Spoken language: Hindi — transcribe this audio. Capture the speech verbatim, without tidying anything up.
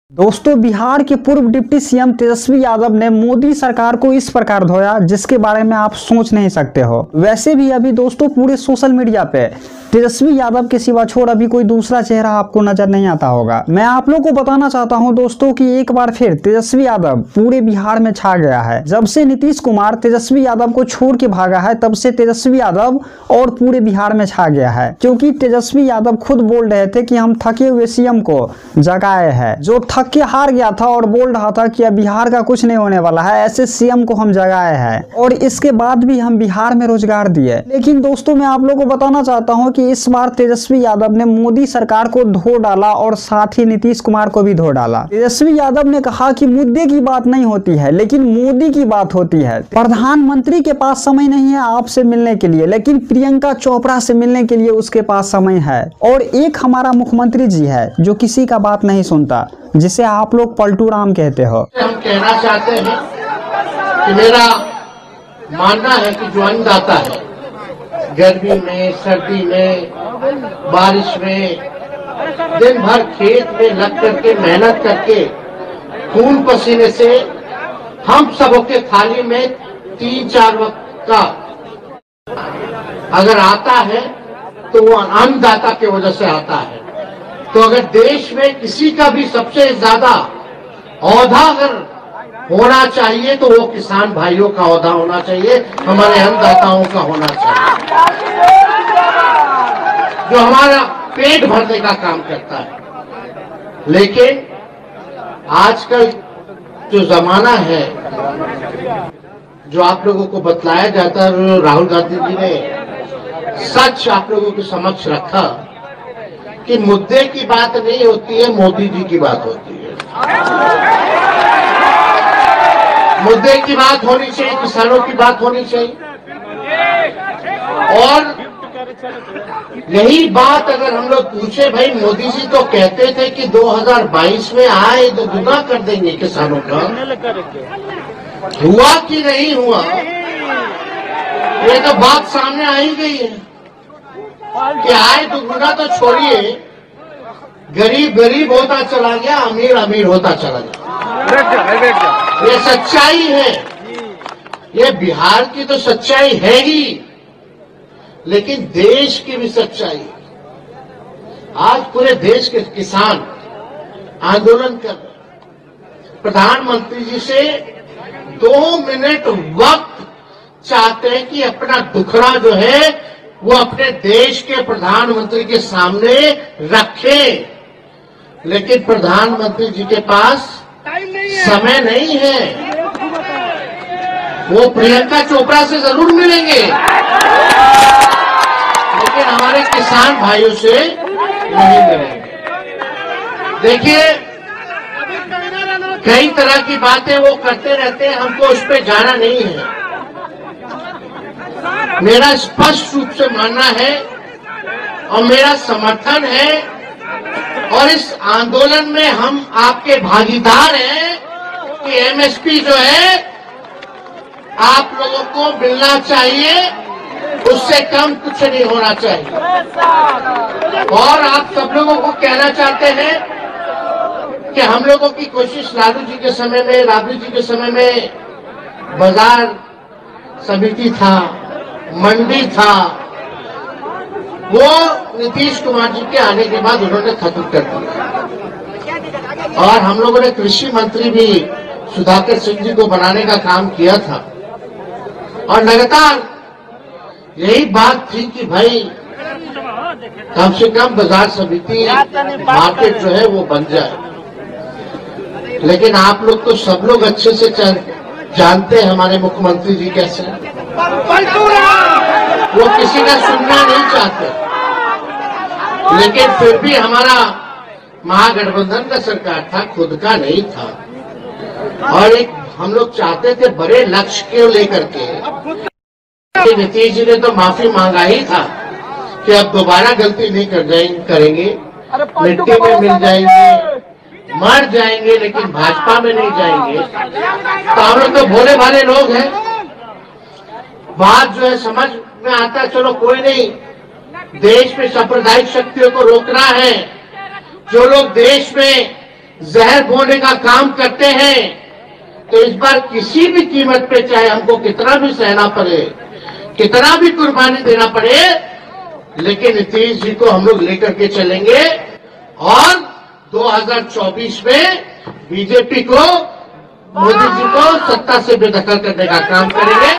दोस्तों, बिहार के पूर्व डिप्टी सीएम तेजस्वी यादव ने मोदी सरकार को इस प्रकार धोया जिसके बारे में आप सोच नहीं सकते हो। वैसे भी अभी दोस्तों पूरे सोशल मीडिया पे तेजस्वी यादव के सिवा छोड़ अभी कोई दूसरा चेहरा आपको नजर नहीं आता होगा। मैं आप लोग को बताना चाहता हूं दोस्तों कि एक बार फिर तेजस्वी यादव पूरे बिहार में छा गया है। जब से नीतीश कुमार तेजस्वी यादव को छोड़ के भागा है तब से तेजस्वी यादव और पूरे बिहार में छा गया है, क्योंकि तेजस्वी यादव खुद बोल रहे थे कि हम थके हुए सीएम को जगाए हैं, जो थक के हार गया था और बोल रहा था कि अब बिहार का कुछ नहीं होने वाला है, ऐसे सीएम को हम जगाए हैं और इसके बाद भी हम बिहार में रोजगार दिए। लेकिन दोस्तों मैं आप लोगों को बताना चाहता हूं कि इस बार तेजस्वी यादव ने मोदी सरकार को धो डाला और साथ ही नीतीश कुमार को भी धो डाला। तेजस्वी यादव ने कहा कि मुद्दे की बात नहीं होती है लेकिन मोदी की बात होती है। प्रधानमंत्री के पास समय नहीं है आपसे मिलने के लिए, लेकिन प्रियंका चोपड़ा से मिलने के लिए उसके पास समय है। और एक हमारा मुख्यमंत्री जी है जो किसी का बात नहीं सुनता, जिसे आप लोग पलटू राम कहते हो। हम कहना चाहते हैं कि मेरा मानना है कि जो अन्नदाता है, गर्मी में, सर्दी में, बारिश में, दिन भर खेत में लग करके मेहनत करके खून पसीने से हम सबों के थाली में तीन चार वक्त का अगर आता है तो वो अन्नदाता की वजह से आता है। तो अगर देश में किसी का भी सबसे ज्यादा औहदा अगर होना चाहिए तो वो किसान भाइयों का औहदा होना चाहिए, हमारे अन्नदाताओं का होना चाहिए, जो हमारा पेट भरने का काम करता है। लेकिन आजकल जो जमाना है, जो आप लोगों को बतलाया जाता है, राहुल गांधी जी ने सच आप लोगों के समक्ष रखा कि मुद्दे की बात नहीं होती है, मोदी जी की बात होती है। मुद्दे की बात होनी चाहिए, किसानों की बात होनी चाहिए। और यही बात अगर हम लोग पूछे, भाई मोदी जी तो कहते थे कि दो हज़ार बाईस में आए तो दुगना कर देंगे किसानों का, हुआ कि नहीं हुआ, ये तो बात सामने आ ही गई है कि आए दुगना तो छोड़िए, गरीब गरीब होता चला गया, अमीर अमीर होता चला गया। ये सच्चाई है, ये बिहार की तो सच्चाई है ही, लेकिन देश की भी सच्चाई है। आज पूरे देश के किसान आंदोलन कर रहे, प्रधानमंत्री जी से दो मिनट वक्त चाहते हैं कि अपना दुखड़ा जो है वो अपने देश के प्रधानमंत्री के सामने रखें, लेकिन प्रधानमंत्री जी के पास समय नहीं है। वो प्रियंका चोपड़ा से जरूर मिलेंगे लेकिन हमारे किसान भाइयों से नहीं मिलेंगे। देखिए, कई तरह की बातें वो करते रहते हैं, हमको उस पर जाना नहीं है। मेरा स्पष्ट रूप से मानना है और मेरा समर्थन है, और इस आंदोलन में हम आपके भागीदार हैं कि एमएसपी जो है आप लोगों को मिलना चाहिए, उससे कम कुछ नहीं होना चाहिए। और आप सब लोगों को कहना चाहते हैं कि हम लोगों की कोशिश लालू जी के समय में, राबड़ी जी के समय में बाजार समिति था, मंडी था, वो नीतीश कुमार जी के आने के बाद उन्होंने खत्म कर दिया। और हम लोगों ने कृषि मंत्री भी सुधाकर सिंह जी को बनाने का काम किया था, और लगातार यही बात थी कि भाई कम से कम बाजार समिति मार्केट जो है वो बन जाए। लेकिन आप लोग तो सब लोग अच्छे से जानते हैं हमारे मुख्यमंत्री जी कैसे, वो किसी का सुनना नहीं चाहते, लेकिन फिर भी हमारा महागठबंधन का सरकार था, खुद का नहीं था। और एक हम लोग चाहते थे बड़े लक्ष्य को लेकर के, नीतीश जी ने तो माफी मांगा ही था कि अब दोबारा गलती नहीं कर जाएंगे करेंगे, मिट्टी में मिल जाएंगे, मर जाएंगे, लेकिन भाजपा में नहीं जाएंगे। तो हम लोग तो भोले भाले लोग हैं, बात जो है समझ में आता, चलो कोई नहीं, देश में सांप्रदायिक शक्तियों को रोकना है। जो लोग देश में जहर बोने का काम करते हैं, तो इस बार किसी भी कीमत पे, चाहे हमको कितना भी सहना पड़े, कितना भी कुर्बानी देना पड़े, लेकिन नीतीश जी को हम लोग लेकर के चलेंगे और दो हज़ार चौबीस में बीजेपी को, मोदी जी को सत्ता से बेदखल करने का काम करेंगे।